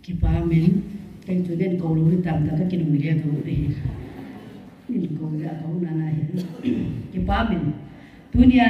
kipa min cái chỗ nên cầu lối tạm ta cái nông nghiệp đồ đi nên cầu ra cầu na na kipa min dunia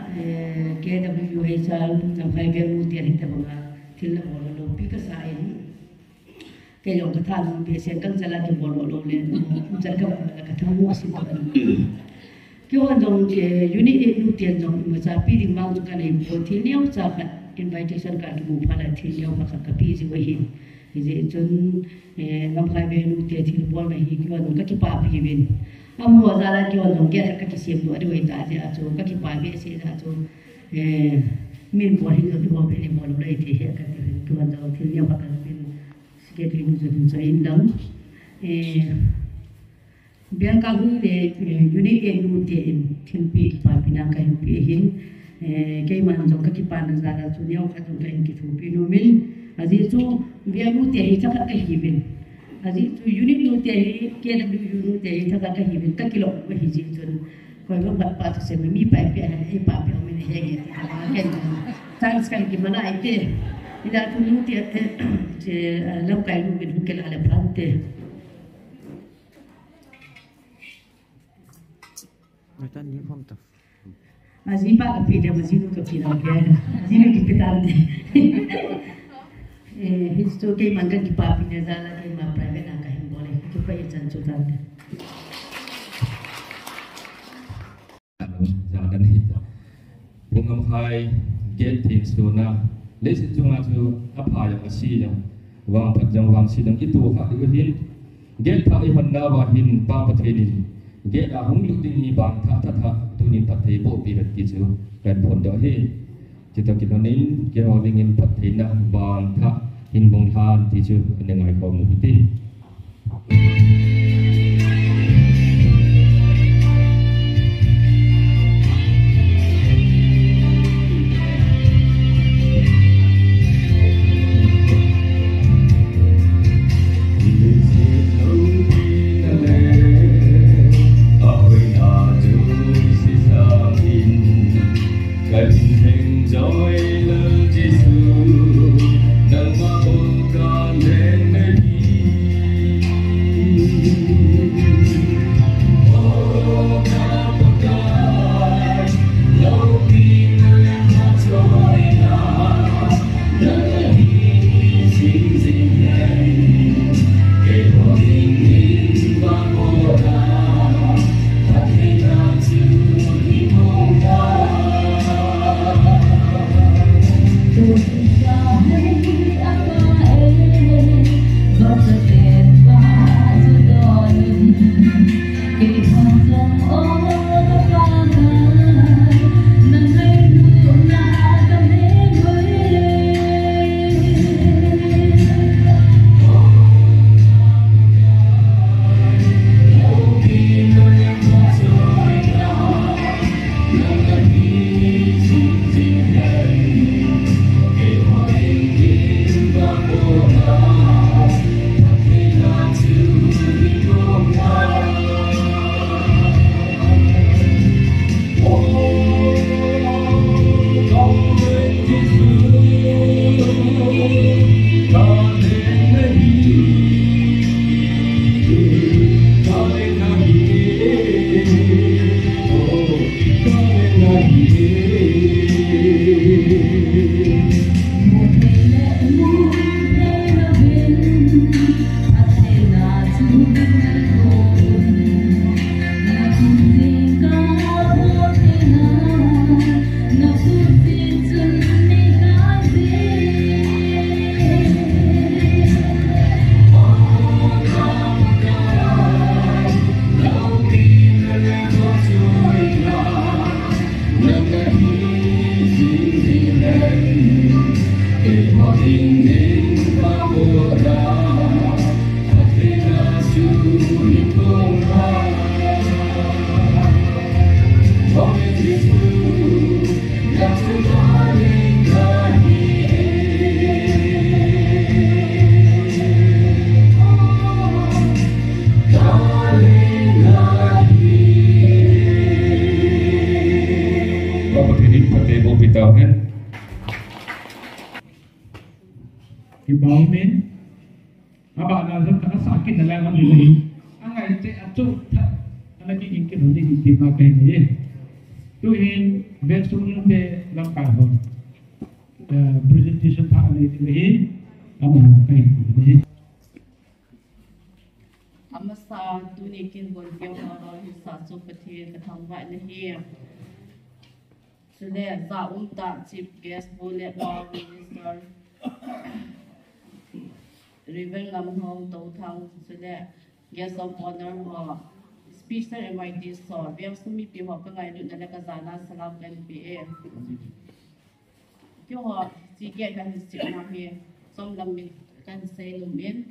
KWU&HR Ngamkhai Veng tiền hiện tại thil na bolo lo pi ka sa ini cái lòng cái thang bị sen căng ra cái bolo lo lên chân cái thang mua xin cái hoàn dòng cái unit nu tiền dòng mà sa pi ding mang cái này bộ Chinneo sa cái invitation card mu phala Chinneo mà cái pi gì vậy thì dễ chun Ngamkhai Veng nu tiền thil bol này cái hoàn dòng cái kipa pi bên mua ra là cái hoàn dòng cái cái xem đồ đấy ta thì cho cái kipa bị sẽ ra cho min bol hình cái bol bên bol đây thì cái hoàn dòng Chinneo mà cái bên cái cái nu cho in đắng biang ka hu le unit e nu te in thin pi pa pinang ka pi hin ke man jong ka ki pa na za la chu neo kha jong ka in ki thu pi no min aji chu biang nu te hi cha ka hi bin aji chu unit nu te hi KWU nu te hi cha ka hi bin ka kilo wa hi ji chun koi ba pa tu se mi pa pi e pa pi min he ge ti ka ken chance kan ki mana ai te ida tu nu te je lam kai nu bin ke la le plante Mereka ni pun tak. Masih pak kepi dia masih nu kepi dah dia, masih nu kepi dah dia. History ke mangga kipa punya zala ke ma private nak kahim boleh, kipa yang jancu dah. Jangan hit. Ngamkhai Gate Thensuo na, lesi cuma tu apa yang masih yang wang pat yang wang sidang itu hak dihin. Gate tak ihanda wahin pa pathenin. Gate ahong luting bang tha tunin pathei bo pi gat ki chu kan phon do he kita kinonin ke holingin pathei na bang tha hin bong than ti chu nengai ko mu ti Hibaw min Aba na tak sakit dalam ini. Angai te acu tak lagi ingin nanti dipakai ni. Tu in vengsung te Ngamkhai Veng. Presentation tak ada ini. Among kai ni. Amasa Tunikho Dt hisa supati kathangwa ni. Chuleh za umta chief guest Letpao minister River Ngamhou Touthang Chuleh guest of honor mo speaker MIT so vengsung mipa ho ka ngai lu na ka zana salam NPA kyo ho chi ge kan si na he som lam min kan sei lum in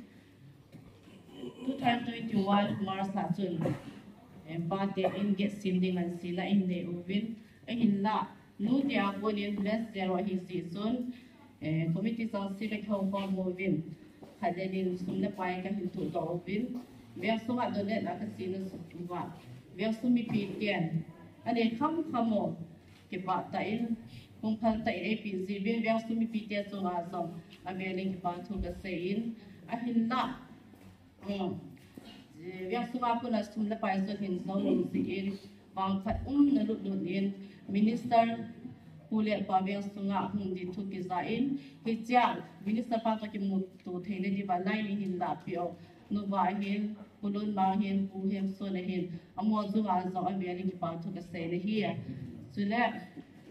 2021 March sa chun empate in get sinding an sila in de uvin ahin la nu dia bonin bless zero hi si sun committee sang civic home form movin halenin sumna pai ka hin tu to uvin vengsung a donet la ka sila suwa vengsung mi pi tian ane kham khamo ke pa ta in kung phal ta APC bin vengsung mi pi tian so a song ameling pa thu ka sein ahin la vengsung a pun sumna pai so hin so si in bang phat na lut lut in minister Kuliah pabyang sungai di Turki zain, hijau minister pa ki mu tu thele di balai ni hinda pio, nuba hin, pulun mahin, puhem so lehin, amo zu azo ameli ki pa tu ka se lehi, sule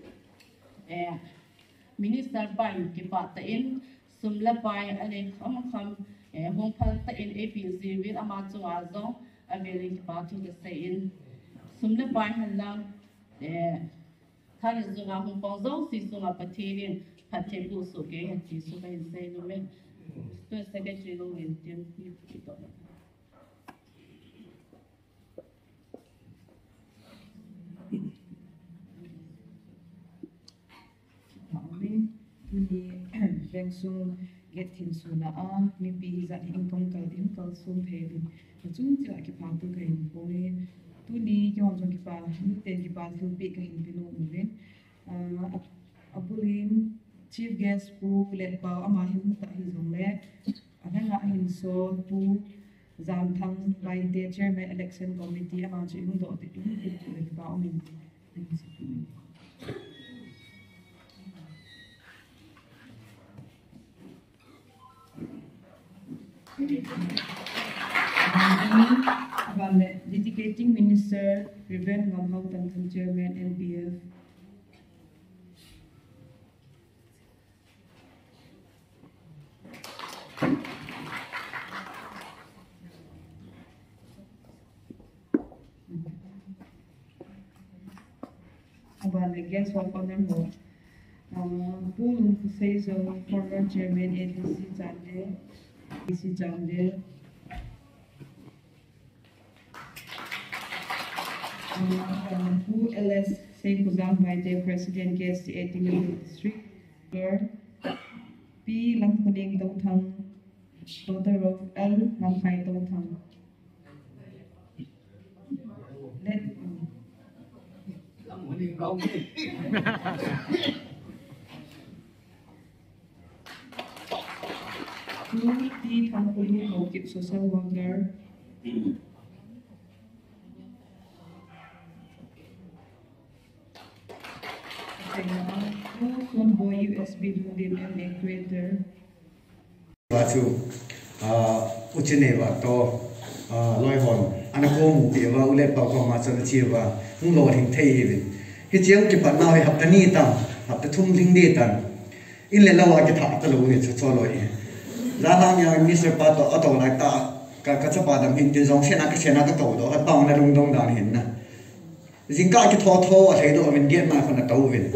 minister ban ki pa ta in, sumla pai ane kham hong phal ta in APC win ama zu azo ameli ki pa tu ka se in, sumla pai halang Thani zunga hong pong zong si zunga patinin patin bu su ge hati su ga insay no men to secretary no men tim kito Amin tuni vengsung get Thensuo na mipi za ingkong kaldim kalsum phevin chung chila ki patu ka in poi Tuni yon jong kipa ten kipa thupi ka hin pinu uven abulin chief guest pu Letpao ama hin ta hi jong le ahanga hin so pu Zamthang by the chairman election committee ama chi HONDOH ti kipa omin dedicating Minister River Ngamhou Tangthang Chairman NPF guest of honor mo Pulun Kuseiso former Chairman APC Jande who LS Saint Kuzang by the President Guest Eating District Girl P. Lampuning Touthang daughter of L. Ngamkhai Touthang P. Haokip social worker boy USB Lundin and Equator. Bacu, Chinneo to Loihon, Anakom, the Letpao from Massachiva, Mulo in Taven. His young keeper now have the Nita, have the Tumbling Data. In the lower guitar, the Louis Soloi. Lahang Mr. Pato Otto like that, Kakazapadam in the Zong Shenaka Todo, a town that don't down in. Zinka kithoto a head of Indian man from the Tovin.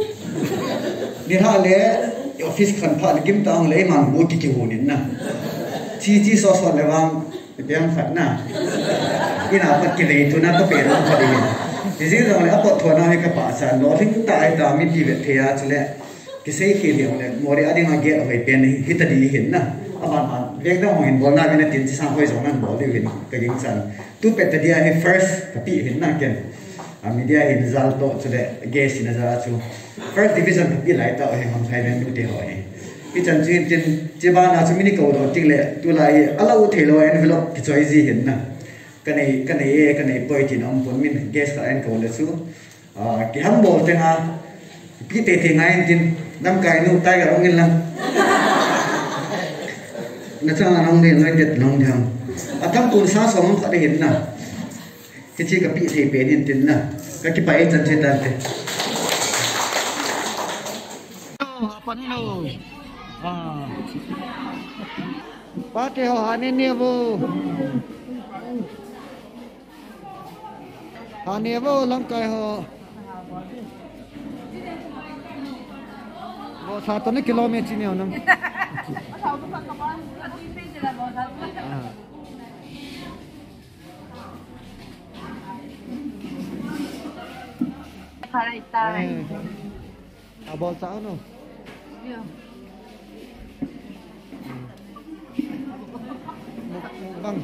Nihale, office can part give down layman would kick you in. Chi sauce on the wrong, the young fat now. In our particular to not pay on for the This is only up to an Ahika and nothing died down with the Tia to let the say him, Moreh adding a get away penny, hit a D hinna. About Vegna in Bona in some ways on and body in the Gingson. Two better dear first, the P in Nakin. Media in Zalto to the guest in Zaratu. First division would be like that, Ngamkhai Veng. cái chân chuyên trên chế ba nào cho mình cầu đó chính lệ tu lại alau thế lo envelope cái chỗ gì hiện nè cái này bơi thì ông muốn mình guest là anh cầu là số cái hâm mộ thế nào cái tệ thì ngay trên năm cái nụ tay cả ông yên lặng nó cho ông này nói chuyện lòng thằng thằng cún sa sống có thể hiện nè cái chi cái bị thì bé hiện trên nè cái bài chân trên đây Pati ho hanevo langkai ho wo 1 kilometer Chinneo nang abol sao no vâng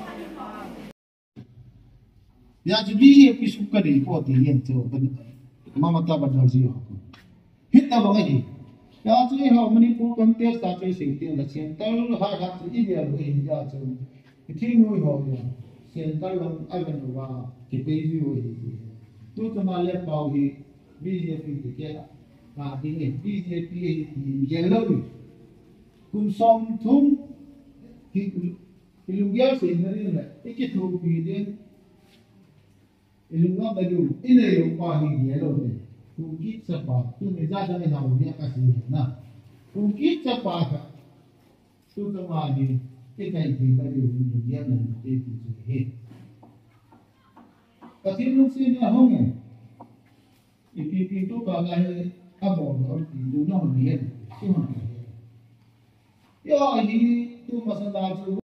ya jadi pi suka dei po ti yen to mama ta badal ji hit ta ba ngai ya ji ho mani pu contest ta che sing ti la chen tal ha ha ti ya lo in ya cho ti ngoi ho ya chen tal lam ai ban wa ki pe ji ho tu ta ma le pao hi BJP ti ke la ti ni BJP ye lo kun som thum ki ilungya sing na rin na kithopi din ilunga badu ina yung pahi yelo din kukit sa pa tu medada na hawnya kasi na kukit sa pa ka tu kamani ikay kita yung dunya na iti he kasi nung sina ahong ipipito ka lahi abon or tindo na honiyan yo ahi tu masanda